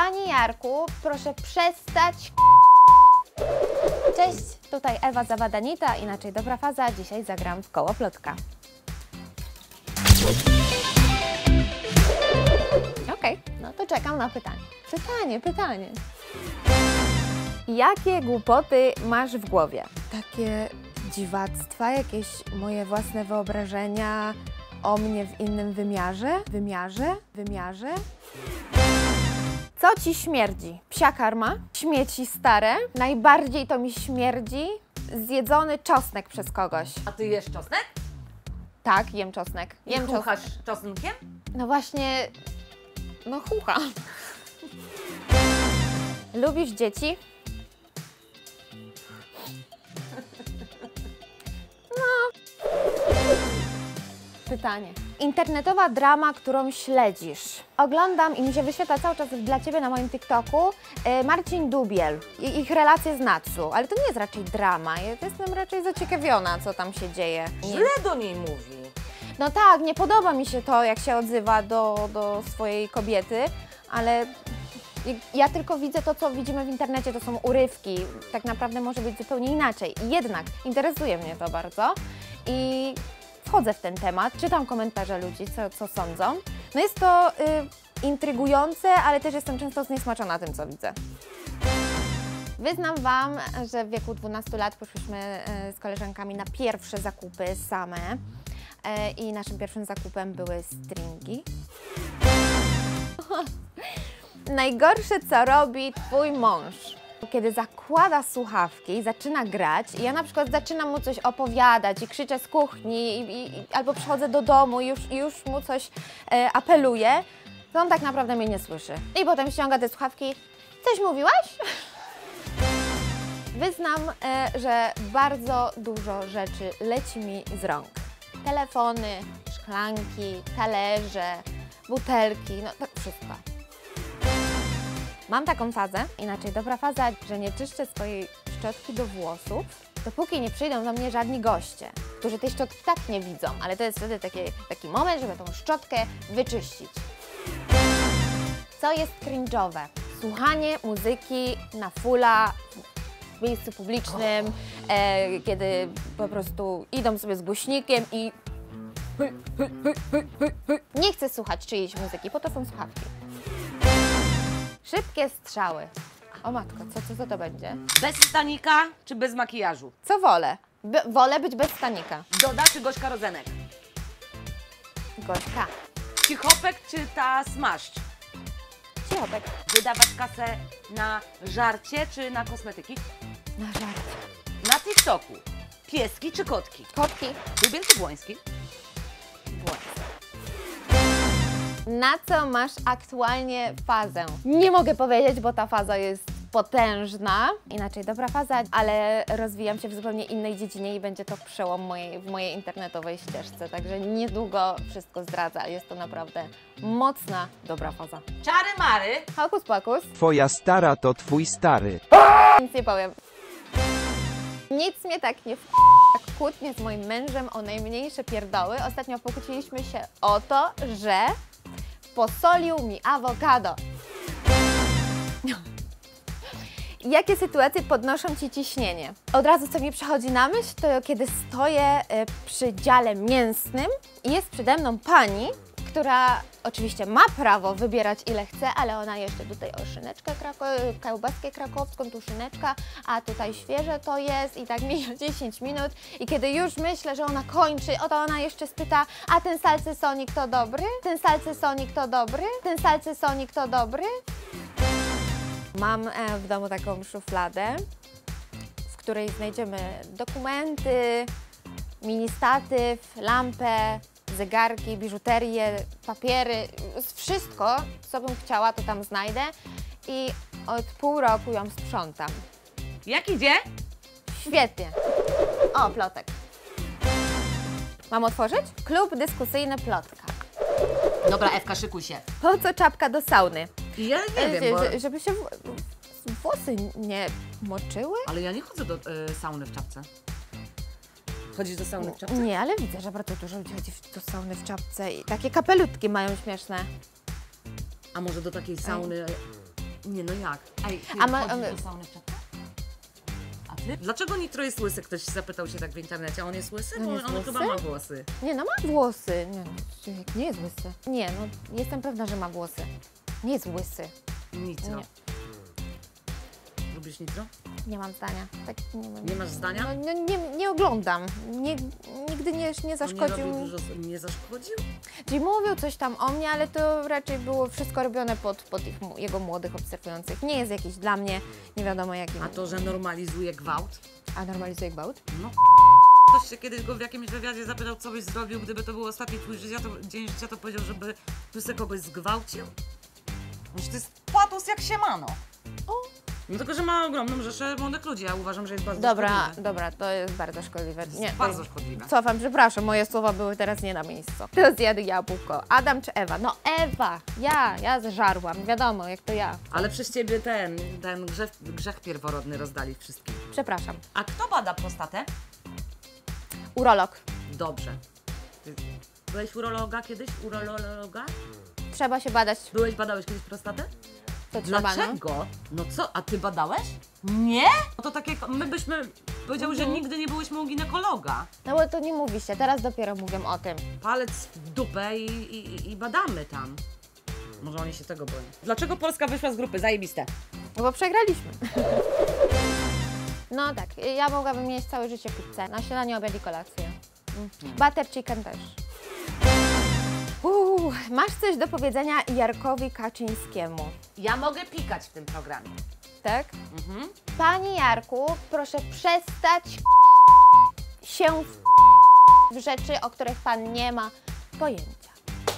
Panie Jarku, proszę przestać. Cześć, tutaj Ewa Zawadanita, inaczej Dobra Faza. Dzisiaj zagram w koło plotka. Okej, no to czekam na pytanie. Pytanie. Jakie głupoty masz w głowie? Takie dziwactwa, jakieś moje własne wyobrażenia o mnie w innym wymiarze? Co ci śmierdzi? Psia karma? Śmieci stare? Najbardziej to mi śmierdzi zjedzony czosnek przez kogoś. A ty jesz czosnek? Tak, jem czosnek. I chuchasz czosnkiem? No właśnie, no chucham. Lubisz dzieci? No. Pytanie. Internetowa drama, którą śledzisz. Oglądam i mi się wyświetla cały czas dla Ciebie na moim TikToku Marcin Dubiel i ich relacje z Natsu, ale to nie jest raczej drama, ja jestem raczej zaciekawiona, co tam się dzieje. Źle do niej mówi. No tak, nie podoba mi się to, jak się odzywa do swojej kobiety, ale ja tylko widzę to, co widzimy w internecie, to są urywki. Tak naprawdę może być zupełnie inaczej. Jednak interesuje mnie to bardzo i wchodzę w ten temat, czytam komentarze ludzi, co sądzą. No jest to intrygujące, ale też jestem często zniesmaczona tym, co widzę. Wyznam Wam, że w wieku 12 lat poszłyśmy z koleżankami na pierwsze zakupy same i naszym pierwszym zakupem były stringi. Najgorsze, co robi Twój mąż, kiedy zakłada słuchawki i zaczyna grać i ja na przykład zaczynam mu coś opowiadać i krzyczę z kuchni albo przychodzę do domu i już mu coś apeluję, to on tak naprawdę mnie nie słyszy. I potem ściąga te słuchawki. Coś mówiłaś? Wyznam, że bardzo dużo rzeczy leci mi z rąk. Telefony, szklanki, talerze, butelki, no tak wszystko. Mam taką fazę, inaczej Dobra Faza, że nie czyszczę swojej szczotki do włosów, dopóki nie przyjdą do mnie żadni goście, którzy tej szczotki tak nie widzą, ale to jest wtedy taki moment, żeby tą szczotkę wyczyścić. Co jest cringe'owe? Słuchanie muzyki na fulla w miejscu publicznym, kiedy po prostu idą sobie z głośnikiem i nie chcę słuchać czyjejś muzyki, po to są słuchawki. Szybkie strzały. O matko, co to będzie? Bez stanika czy bez makijażu? Co wolę? Wolę być bez stanika. Doda czy Gośka Rodzenek? Gośka. Cichopek czy ta smaszcz? Cichopek. Wydawać kasę na żarcie czy na kosmetyki? Na żarcie. Na TikToku. Pieski czy kotki? Kotki. Lubię czy błoński? Błęd. Na co masz aktualnie fazę? Nie mogę powiedzieć, bo ta faza jest potężna. Inaczej Dobra Faza, ale rozwijam się w zupełnie innej dziedzinie i będzie to przełom w mojej internetowej ścieżce. Także niedługo wszystko zdradza. Jest to naprawdę mocna Dobra Faza. Czary mary. Hokus pokus. Twoja stara to twój stary. Nic nie powiem. Nic mnie tak nie jak kłótnie z moim mężem o najmniejsze pierdoły. Ostatnio pokłóciliśmy się o to, że posolił mi awokado. Jakie sytuacje podnoszą Ci ciśnienie? Od razu co mi przychodzi na myśl, to kiedy stoję przy dziale mięsnym i jest przede mną pani, która oczywiście ma prawo wybierać ile chce, ale ona jeszcze tutaj o szyneczkę, kiełbaskę krakowską, tu szyneczka, a tutaj świeże to jest i tak mija 10 minut i kiedy już myślę, że ona kończy, oto ona jeszcze spyta, a ten salcysonik to dobry? Ten salcysonik to dobry? Ten salcysonik to dobry? Mam w domu taką szufladę, w której znajdziemy dokumenty, mini statyw, lampę, zegarki, biżuterię, papiery, wszystko, co bym chciała, to tam znajdę i od pół roku ją sprzątam. Jak idzie? Świetnie. O, plotek. Mam otworzyć? Klub dyskusyjny Plotka. Dobra, Ewka, szykuj się. Po co czapka do sauny? Ja nie wiem, bo... Żeby się włosy nie moczyły? Ale ja nie chodzę do sauny w czapce. Chodzisz do sauny w czapce? Nie, ale widzę, że bardzo dużo ludzi chodzi do sauny w czapce i takie kapelutki mają śmieszne. A może do takiej sauny Nie no jak? Ej, ty A my- chodzisz do sauny w czapce? A ty? Dlaczego Nitro jest łysy? Ktoś zapytał się tak w internecie, a on jest łysy? On Bo jest on łysy? chyba ma włosy. Nie, no ma włosy. Nie jest łysy. Nie, no jestem pewna, że ma włosy. Nie jest łysy. Nitro. Nie. Lubisz Nitro? Nie mam zdania. Tak, Nie masz zdania? No, nie oglądam. Nigdy nie On nie zaszkodził. robił dużo, nie zaszkodził? Czyli mówił coś tam o mnie, ale to raczej było wszystko robione pod jego młodych obserwujących. Nie jest jakiś dla mnie, nie wiadomo jakim. A to, że normalizuje gwałt? A normalizuje gwałt? No ktoś się kiedyś go w jakimś wywiadzie zapytał, co byś zrobił, gdyby to był ostatni twój dzień życia, to powiedział, żeby Pysek kogoś zgwałcił. Znaczy, to jest patos jak się mano. No tylko, że ma ogromną rzeszę młodych ludzi, ja uważam, że jest bardzo szkodliwe. Dobra, to jest bardzo szkodliwe. To jest bardzo szkodliwe. Cofam, przepraszam, moje słowa były teraz nie na miejscu. Teraz jadę jabłko. Adam czy Ewa? No Ewa! Ja zżarłam, wiadomo, jak to ja. Ale przez ciebie ten grzech pierworodny rozdali wszystkim. Przepraszam. A kto bada prostatę? Urolog. Dobrze. Ty byłeś urologa kiedyś? Urologa? Trzeba się badać. Badałeś kiedyś prostatę? To trzeba, no. Dlaczego? No co, a ty badałeś? Nie? No to tak jak my byśmy powiedziały, że nigdy nie byłyśmy u ginekologa. No bo to nie mówi się, teraz dopiero mówią o tym. Palec w dupę i badamy tam. Może oni się tego boją. Dlaczego Polska wyszła z grupy? Zajebiste. No bo przegraliśmy. No tak, ja mogłabym mieć całe życie pizzę. Na śniadanie, obiad i kolację. Butter chicken też. Masz coś do powiedzenia Jarkowi Kaczyńskiemu, Ja mogę pikać w tym programie. tak? Panie Jarku, proszę przestać się w rzeczy, o których Pan nie ma pojęcia.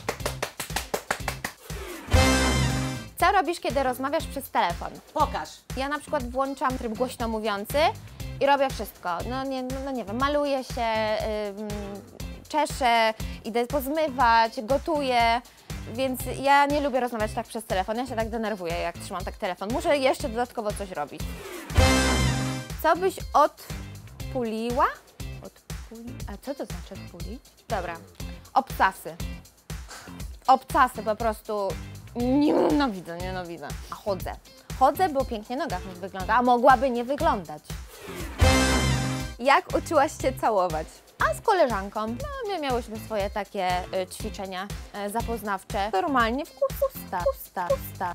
Co robisz, kiedy rozmawiasz przez telefon? Pokaż. Ja na przykład włączam tryb głośno mówiący i robię wszystko. No nie wiem, maluję się, czeszę, idę pozmywać, gotuję, więc ja nie lubię rozmawiać tak przez telefon. Ja się tak denerwuję, jak trzymam tak telefon. Muszę jeszcze dodatkowo coś robić. Co byś odpuliła? A co to znaczy odpulić? Dobra. Obcasy. Obcasy po prostu nienawidzę. A chodzę. Chodzę, bo pięknie noga mi wygląda, a mogłaby nie wyglądać. Jak uczyłaś się całować? A z koleżanką. No, my miałyśmy swoje takie ćwiczenia zapoznawcze. Normalnie w usta.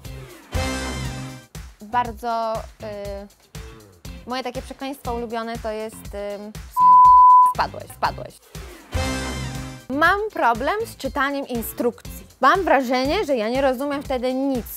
Bardzo moje takie przekleństwo ulubione to jest spadłeś. Mam problem z czytaniem instrukcji. Mam wrażenie, że ja nie rozumiem wtedy nic.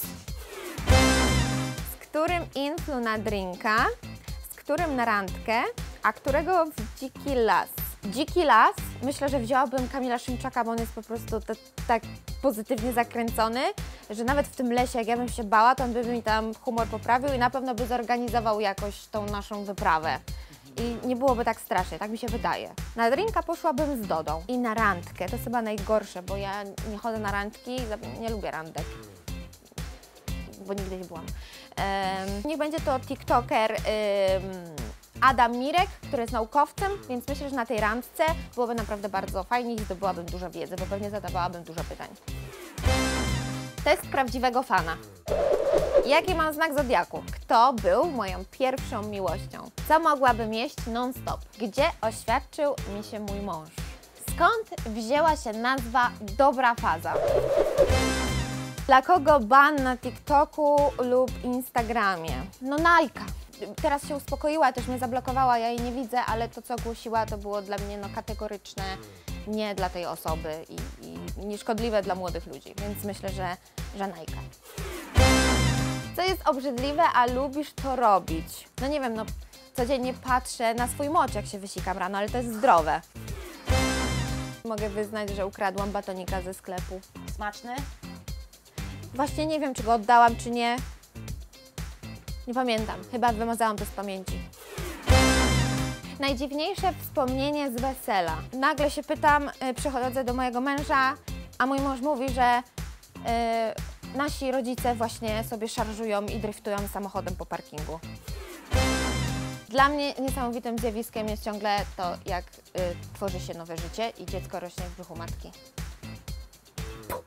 Z którym influ na drinka, z którym na randkę, a którego w dziki las? Dziki las? Myślę, że wzięłabym Kamila Szymczaka, bo on jest po prostu tak pozytywnie zakręcony, że nawet w tym lesie, jak ja bym się bała, to on by mi tam humor poprawił i na pewno by zorganizował jakoś tą naszą wyprawę. I nie byłoby tak strasznie, tak mi się wydaje. Na drinka poszłabym z Dodą. I na randkę, to jest chyba najgorsze, bo ja nie chodzę na randki, nie lubię randek. Bo nigdy nie byłam. Niech będzie to tiktoker Adam Mirek, który jest naukowcem, więc myślę, że na tej randce byłoby naprawdę bardzo fajnie i zdobyłabym dużo wiedzy, bo pewnie zadawałabym dużo pytań. Test prawdziwego fana. Jaki mam znak zodiaku? Kto był moją pierwszą miłością? Co mogłabym jeść non-stop? Gdzie oświadczył mi się mój mąż? Skąd wzięła się nazwa Dobra Faza? Dla kogo ban na TikToku lub Instagramie? No Najka. Teraz się uspokoiła, też mnie zablokowała, ja jej nie widzę, ale to co ogłosiła to było dla mnie kategoryczne nie dla tej osoby i nieszkodliwe dla młodych ludzi, więc myślę, że Najka. Co jest obrzydliwe, a lubisz to robić? No nie wiem, codziennie patrzę na swój mocz, jak się wysikam rano, ale to jest zdrowe. Mogę wyznać, że ukradłam batonika ze sklepu. Smaczny? Właśnie nie wiem, czy go oddałam, czy nie. Nie pamiętam. Chyba wymazałam to z pamięci. Najdziwniejsze wspomnienie z wesela. Nagle się pytam, przychodzę do mojego męża, a mój mąż mówi, że nasi rodzice właśnie sobie szarżują i driftują samochodem po parkingu. Dla mnie niesamowitym zjawiskiem jest ciągle to, jak tworzy się nowe życie i dziecko rośnie w brzuchu matki.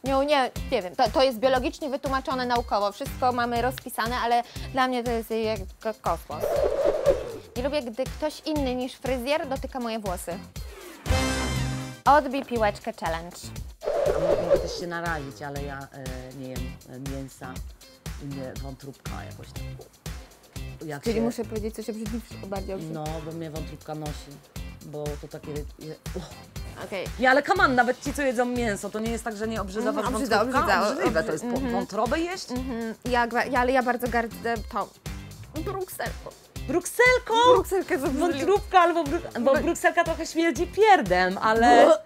Nie wiem, to jest biologicznie wytłumaczone naukowo, wszystko mamy rozpisane, ale dla mnie to jest jak kosmos. Nie lubię, gdy ktoś inny niż fryzjer dotyka moje włosy. Odbij piłeczkę challenge. Mogę też się narazić, ale ja nie jem mięsa i mnie wątróbka jakoś tak. Jak Czyli się, muszę powiedzieć coś obrzydliwszego bardziej. No, bo mnie wątróbka nosi, bo to takie... Okej. Nie, ale come on, nawet ci, co jedzą mięso, to nie jest tak, że nie obrzydza was Obrzydza, wątróbka? obrzydza. Obrzydliwe to jest wątrobę jeść? Ale ja bardzo gardzę tą brukselką. Brukselką? Brukselkę jest obrzydliwa. Wątróbka albo bo brukselka trochę śmierdzi pierdem, ale...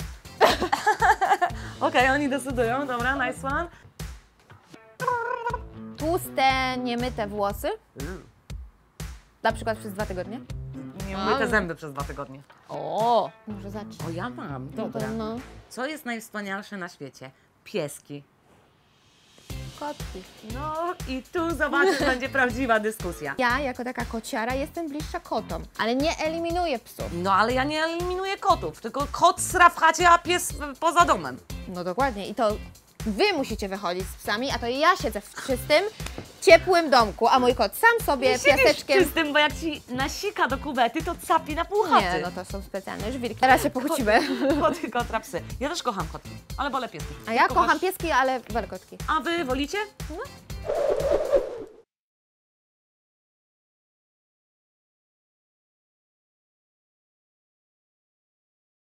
Okej, oni decydują, dobra, nice one. Tłuste, niemyte włosy. Na przykład przez 2 tygodnie. Nie myję zęby przez 2 tygodnie. O, może zacznij. O, ja mam, dobra. No, Co jest najwspanialsze na świecie? Pieski. kotki. No i tu zobaczysz, będzie prawdziwa dyskusja. Ja, jako taka kociara, jestem bliższa kotom, ale nie eliminuję psów. No ale ja nie eliminuję kotów, tylko kot sra w chacie, a pies poza domem. No dokładnie. I to wy musicie wychodzić z psami, a to ja siedzę w czystym, ciepłym domku, a mój kot sam sobie piaseczkiem... czystym, bo jak ci nasika do kuwety, to capi na pół chaty. Nie, no to są specjalne żwirki. Teraz się pokłócimy. Koty, kotra, psy. Ja też kocham kotki, ale wolę pieski. A ja Ty kocham kochasz- pieski, ale wolę kotki. A wy wolicie?